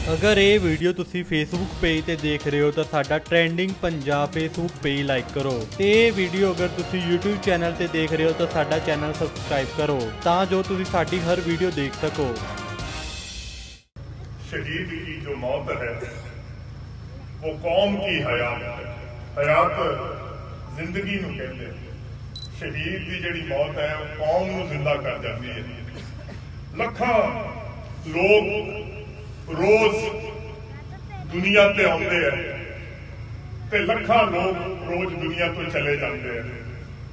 अगर ये वीडियो तुसी फेसबुक पेज ते देख रहे हो तो साडा trending Punjab Facebook page like करो ते ये वीडियो अगर तुसी यूट्यूब चैनल ते देख रहे हो तो साडा चैनल सबसक्राइब करो तां जो तुसी साडी हर वीडियो देख सको। शहीद की जो मौत है वो कौम की हयात है। हयात जिंदगी नूं कहते हैं। शहीद की जिहड़ी मौत है वो कौम नूं जिंदा कर जाती है। लखां लोग रोज दुनिया ते आउंदे हैं ते लखां लोग रोज दुनिया तो चले जाते हैं।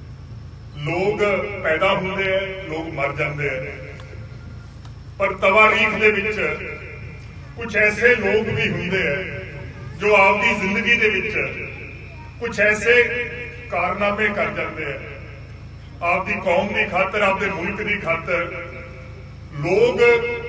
लोग पैदा होंदे हैं, लोग मर जाते हैं, पर तवारीख दे विच कुछ ऐसे लोग भी होंदे हैं जो आपकी जिंदगी दे विच कुछ ऐसे कारनामे कर जाते हैं। आपकी कौम की खातर, आपके मुल्क की खातर लोग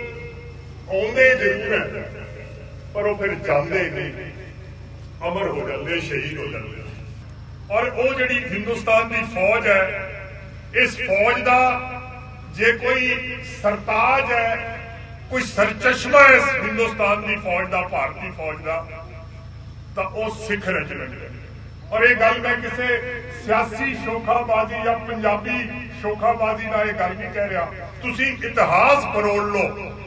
आउंदे जरूर है पर वो फिर जाते नहीं, अमर हो जाते, शहीद हो जाते। और वो जिहड़ी हिंदुस्तान की फौज है, इस फौज का जे कोई सरताज है, कोई सरचश्मा है इस हिंदुस्तान की फौज का, भारतीय फौज का, तो वो सिख रेजिमेंट है। और ये गल मैं किसी सियासी शोखाबाजी या पंजाबी शोखाबाजी का यह गल नहीं कह रहा। तुसी इतिहास फरोल लो,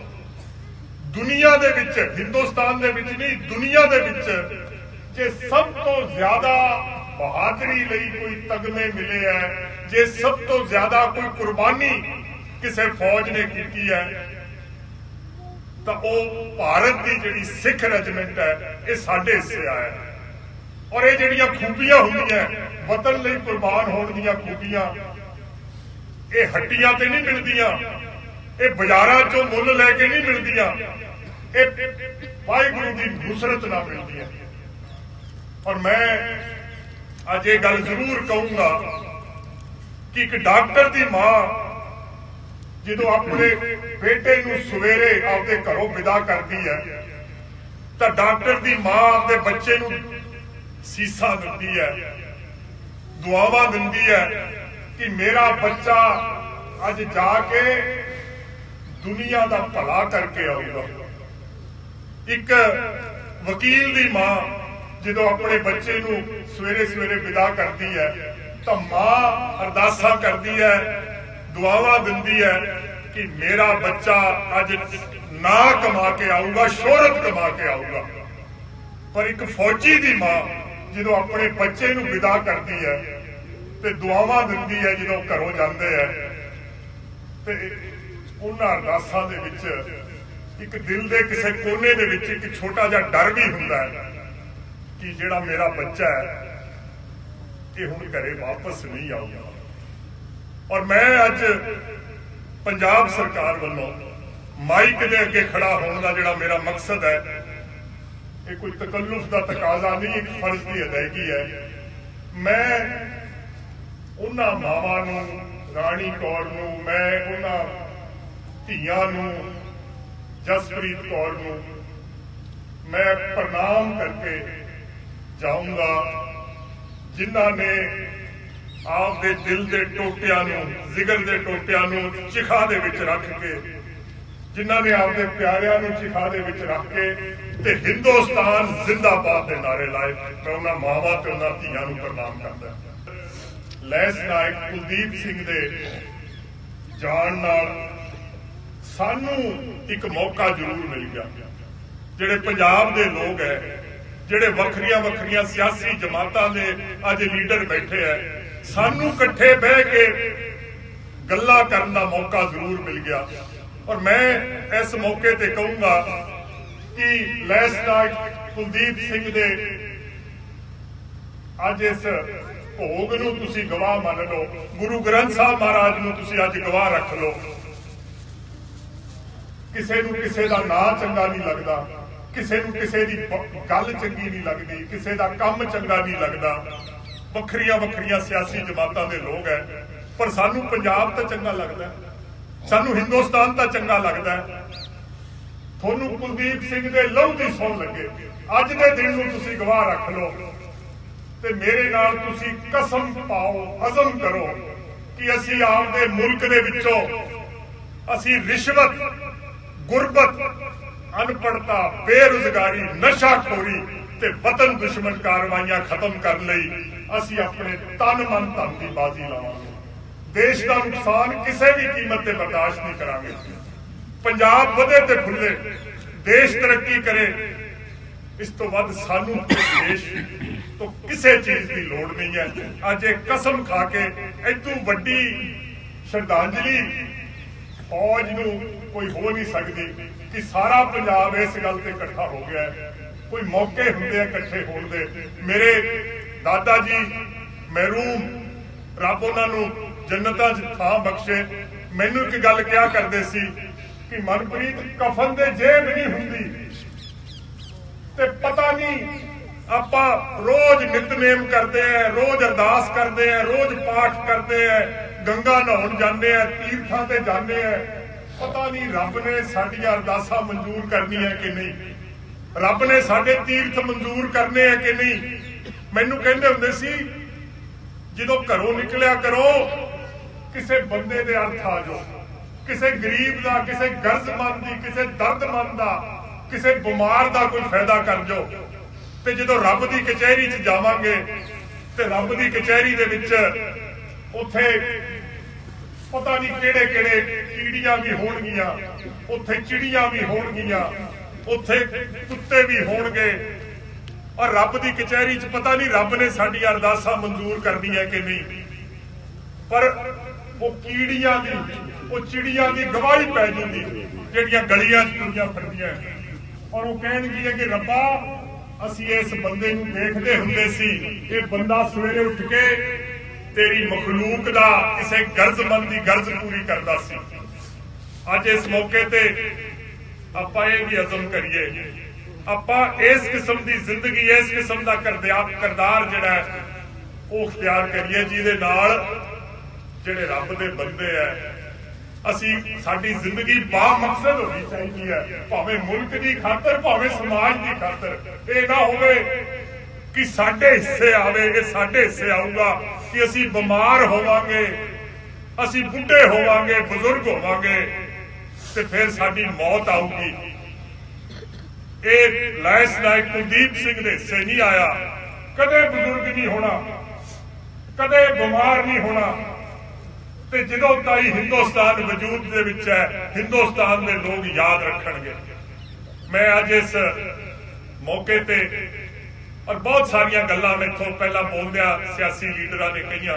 दुनिया दे विच, हिंदुस्तान दे विच नहीं, दुनिया दे विच जे सब तो ज्यादा बहादुरी लई कोई तगमे मिले है, जे सब तो ज्यादा कोई कुर्बानी किसी फौज ने की है, तो वो भारत की जिहड़ी सिख रेजिमेंट है ये साडे हिस्से आया है। और ये जिहड़ियां खूबियां होंदियां वतन लई कुर्बान होण दीयां खूबियां, ये हट्टियां ते नहीं मिलदियां, ये बाजारां चों मुल लैके नहीं मिलदियां, ये वाहिगुरू की नुसरत नाल मिलदियां। और मैं अज ये गल जरूर कहूंगा कि एक डॉक्टर की मां जो अपने बेटे नूं सवेरे आपके घरों विदा करती है, तो डॉक्टर की मां अपने बच्चे नूं सीसा दिंदी है, दुआवां दिंदी है कि मेरा बच्चा अज जाके दुनिया का भला करके आऊगा। एक वकील की मां जो अपने बच्चे नूं सवेरे सवेरे विदा करती है, तो मां अरदासा करती है, दुआवां दिंदी है कि मेरा बच्चा अज ना कमा के आऊगा, शोहरत कमा के आऊगा। पर एक फौजी की मां जो अपने बच्चे नूं विदा करती है ते दुआवां दिंदी है, जो घरों जाते हैं, ते उन्हां अरदासां दे विच एक दिल के किसी कोने दे विच एक छोटा जिहा डर भी हुंदा है कि जिहड़ा मेरा बच्चा है ये हुण घरे वापस नहीं आऊगा। और मैं अज पंजाब सरकार वालों माइक के अगे खड़ा होने का जिहड़ा मेरा मकसद है, ये कोई तकल्लुफ का तकाजा नहीं, एक फर्ज की अदायगी है। मैं उन्हां मावां नूं, राणी कौर नूं, मैं उन्हां धीआं नूं, जसप्रीत कौर नूं मैं प्रणाम करके जाऊंगा जिन्हां ने आपदे दिल के टोटियां नूं, जिगर के टोटियां नूं चिखा दे विच रख के, जिन्हां ने आपदे प्यारियां नूं चिखा दे विच रख के ते हिंदुस्तान जिंदाबाद के नारे लाए। मैं उन्हां मावां ते उन्हां धीआं नूं प्रणाम करदा। लैंस नायक कुलदीप सिंह दे जाण नाल सानू एक मौका जरूर मिल गया। जिहड़े पंजाब दे लोग है, जिहड़े वखरियां वखरियां सियासी जमातां दे अज लीडर बैठे है, सानू इकट्ठे बह के गल्लां करन दा मौका जरूर मिल गया। और मैं इस मौके ते कहूंगा कि लैंस नायक कुलदीप सिंह दे अज इस भोग नूं तुसीं गवाह मान लो, गुरु ग्रंथ साहब महाराज नूं तुसीं अज गवाह रख लो। किसी नूं किसी दा नां चंगा नहीं लगता, किसी नूं किसी दी गल चंगी नहीं लगती, किसी दा काम चंगा नहीं लगता, वखरियां वखरियां सियासी जमातां दे लोग है, पर सानू पंजाब तो चंगा लगता है, सानू हिंदुस्तान तो चंगा लगता है। थोनू कुलदीप सिंह दे लहू दी सौं लगे, अज दे दिन नूं तुसीं गवाह रख लो ते मेरे नाल तुसीं कसम पाओ, अज़म करो कि असीं आपदे मुल्क दे विचों असीं रिश्वत, गुरबत अनपढ़ता, बेरोजगारी, नशाखोरी ते वतन दुश्मन कार्रवाइयां खत्म करने लई असीं अपने तन मन धन की बाजी लावांगे। देश का नुकसान किसी भी कीमत ते बर्दाश्त नहीं करांगे। पंजाब वधे ते फुले, देश तरक्की करे, इस तो वध सानू देश तो किसी चीज की लोड़ नहीं है। अज एक कसम खा के इतों वड्डी श्रद्धांजलि फौज नूं कोई हो नहीं सकती कि सारा पंजाब इस गल ते इकट्ठा हो गया है। कोई मौके हुंदे इकट्ठे होण दे। मेरे दादा जी महरूम, रब उन्हां नूं जन्नतां च थां बख्शे, मैनूं एक गल क्या करदे सी कि मनप्रीत कफन दे जेब नहीं हुंदी ते पता नहीं आपां रोज नितनेम करते हैं, रोज अरदास करते हैं, रोज पाठ करते हैं, गंगा नहाउण जाते हैं, तीर्थां ते जाते हैं, पता नहीं रब ने साडियां अरदासां मंजूर करनी है कि नहीं, रब ने साडे तीर्थ मंजूर करने हैं कि नहीं। मैनूं कहंदे हुंदे सी जदों घरों निकलिया करो किसी बंदे दे अर्थ आ जाओ, किसी गरीब का, किसी गर्जमंद की, किसी दर्दमंद का, किसी बीमार का कोई फायदा कर जाओ। ते जदों रब की कचहरी च जावांगे ते रब की कचहरी दे विच उत्थे पता नहीं किहड़े किहड़े कीड़ियां भी होणगियां, उत्थे चिड़ियां भी होणगियां, उत्थे कुत्ते भी होणगे, और रब की कचहरी च पता नहीं रब ने साडी अरदासां मंजूर करनी है कि नहीं। पर वो कीड़ियां दी, वो चिड़ियां दी गवाही पै जांदी जिहड़ियां गलियां च तुरियां फिरदियां, और वो कहणगियां कि रब्बा असीं इस बंदे नूं देखदे हुंदे सी, ये बंदा सवेरे उठ के तेरी मखलूक दा किसी गर्जमंद दी गर्ज पूरी करदा सी। अज इस मौके ते आपां इह भी अज़म करिए, आपां इस किस्म की जिंदगी, इस किस्म का करदार जिहड़ा है वो अख्तियार करिए जिहदे नाल जिहड़े रब दे बंदे है असी साडी जिंदगी बामकसद होनी चाहिए है, भावें मुल्क की खातर, भावें समाज की खातर। ये ना होवे कि साडे हिस्से आवे, ये साडे हिस्से आऊगा कि असी बीमार होवांगे, असी बुढ़े होवांगे, बुजुर्ग होवांगे ते फिर साडी मौत आऊगी। ये लैस नायक कुलदीप सिंह दे हिस्से नहीं आया, कदे बुजुर्ग नहीं होना, कदे बीमार नहीं होना। ते जदों ताई हिंदुस्तान वजूद दे विच है, हिंदुस्तान दे लोग याद रखणगे। मैं अज इस मौके ते और बहुत सारिया गल्लां मैथों पहला बोलदियां सियासी लीडरां ने कहियां,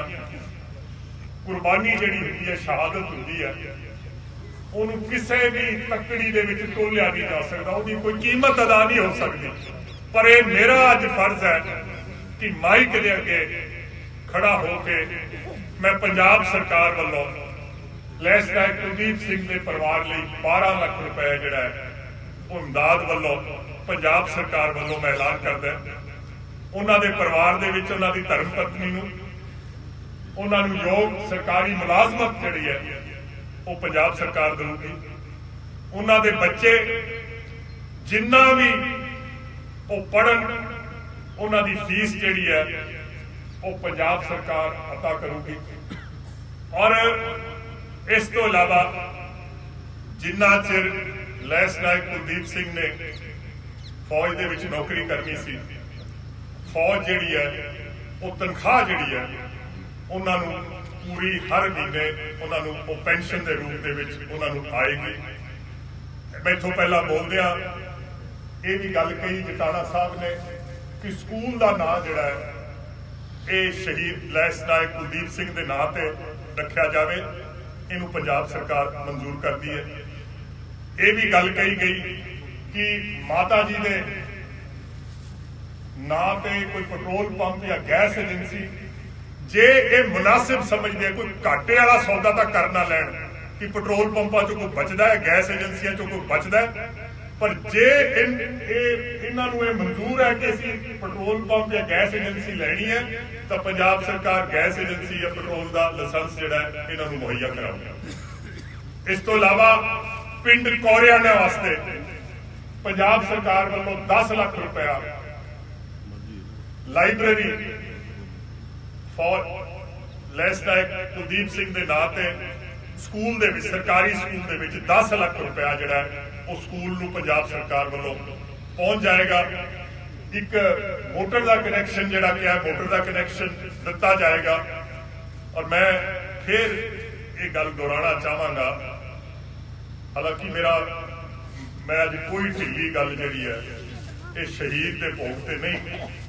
कुर्बानी जिहड़ी हुंदी है, शहादत हुंदी है, ਉਹਨੂੰ ਕਿਸੇ भी तकड़ी ਦੇ ਵਿੱਚ ਤੋਲਿਆ नहीं जा सकता, ਉਹਦੀ कोई कीमत अदा नहीं हो सकती। पर यह मेरा अज फर्ज है कि माइक दे अगे खड़ा होके मैं पंजाब सरकार वालों लैस नायक कुलदीप सिंह के परिवार लिए 12 लाख रुपए जिहड़ा है वो इमदाद वालों पंजाब सरकार वालों मैं ऐलान करदा। उन्हां दे परिवार दे विच उन्हां दी धर्म पत्नी नूं, उन्हां नूं योग सरकारी मुलाजमत जिहड़ी है वो पंजाब सरकार देगी। उन्हां दे बच्चे जिन्ना भी वो पढ़न, उन्हां दी फीस जिहड़ी है वो पंजाब सरकार अता करूगी। और इस तो इलावा जिन्ना चिर लैस नायक कुलदीप सिंह ने फौज दे विच नौकरी करनी सी, फौज जिहड़ी है वो तनख्वाह जिहड़ी है उन्हां नूं पूरी हर महीने उन्होंने वो पेंशन के रूप में आएगी। मैथों पहला बोलदियां ये भी गल कही जटाणा साहब ने कि स्कूल का नाम जिहड़ा है ये शहीद लैस नायक कुलदीप सिंह के नाम से रखा जाए, इनू पंजाब सरकार मंजूर करती है। ये भी गल कही गई कि माता जी के नाम से कोई पेट्रोल पंप या गैस एजेंसी जे ये मुनासिब समझते कोई घाटे वाला सौदा तो कर ना लैन कि पेट्रोल पंपों चो कोई बचता है, गैस एजेंसियों चो कोई बचता है, पर जे इन्होंने मंजूर है कि असी पेट्रोल पंप या गैस एजेंसी लैनी है तो पंजाब सरकार गैस एजेंसी या पेट्रोल का लाइसेंस जिहड़ा है इन्होंने मुहैया कराऊगी। इस तो इलावा पिंड कौरियाने वास्ते पंजाब सरकार वालों 10 लाख रुपया library for lance Naik Kuldeep Singh के नाम से ਸਕੂਲ ਦੇ ਵਿੱਚ, ਸਰਕਾਰੀ ਸਕੂਲ ਦੇ ਵਿੱਚ 10 ਲੱਖ ਰੁਪਇਆ ਜਿਹੜਾ ਉਹ ਸਕੂਲ ਨੂੰ ਪੰਜਾਬ ਸਰਕਾਰ ਵੱਲੋਂ ਪਹੁੰਚ ਜਾਏਗਾ। ਇੱਕ ਮੋਟਰ ਦਾ ਕਨੈਕਸ਼ਨ ਜਿਹੜਾ ਕਿਹਾ, ਮੋਟਰ ਦਾ ਕਨੈਕਸ਼ਨ ਦਿੱਤਾ ਜਾਏਗਾ। ਔਰ ਮੈਂ ਫਿਰ ਇਹ ਗੱਲ ਦੁਹਰਾਉਣਾ ਚਾਹਾਂਗਾ, ਹਾਲਾਂਕਿ ਮੈਂ ਅੱਜ ਕੋਈ ਢਿੱਲੀ ਗੱਲ ਜਿਹੜੀ ਹੈ ਇਹ ਸ਼ਹੀਦ ਦੇ ਭੋਗ ਤੇ ਨਹੀਂ